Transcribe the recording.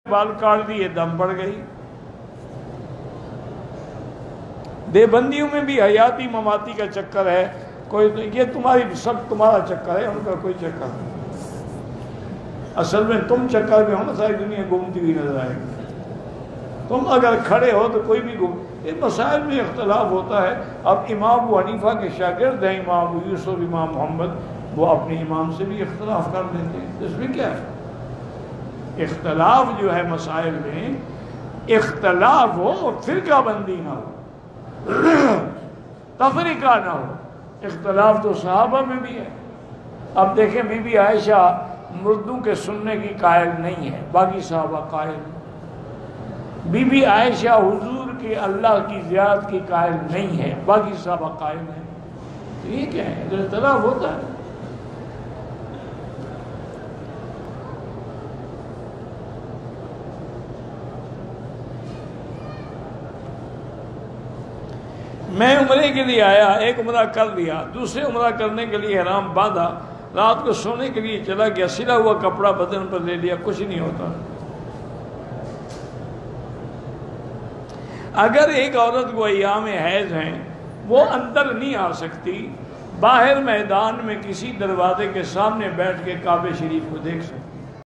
بال کاٹ دیے، دم پڑ گئی۔ دیوبندیوں میں بھی حیاتی مماتی کا چکر ہے، کوئی یہ تمہاری سب تمہارا چکر ہے، ان کا کوئی چکر نہیں۔ اصل میں تم چکر میں ہو نا، ساری دنیا گھومتی ہوئی نظر آئے گی۔ تم اگر کھڑے ہو تو کوئی بھی گھوم۔ یہ مسائل میں اختلاف ہوتا ہے۔ اب امام ابو حنیفہ کے شاگرد ہیں، امام ابو یوسف، امام محمد، وہ اپنے امام سے بھی اختلاف کر لیتے ہیں، اس میں کیا ہے؟ اختلاف جو ہے مسائل میں، اختلاف ہو، فرقہ بندی نہ ہو، تفریقہ نہ ہو۔ اختلاف تو صحابہ میں بھی ہے۔ اب دیکھیں بی بی عائشہ مردوں کے سننے کی قائل نہیں ہے، باقی صحابہ قائل ہیں۔ بی بی عائشہ حضور کے اللہ کی زیارت کی قائل نہیں ہے، باقی صحابہ قائل ہیں۔ تو یہ کیا ہے؟ اختلاف ہوتا ہے۔ میں عمرے کے لیے آیا، ایک عمرہ کر لیا، دوسرے عمرہ کرنے کے لیے احرام باندھا، رات کو سونے کے لیے چلا گیا، سلا ہوا کپڑا بدن پر لے لیا، کچھ نہیں ہوتا۔ اگر ایک عورت کو ایام حیض ہیں، وہ اندر نہیں آ سکتی، باہر میدان میں کسی دروازے کے سامنے بیٹھ کے کعبہ شریف کو دیکھ سکتی۔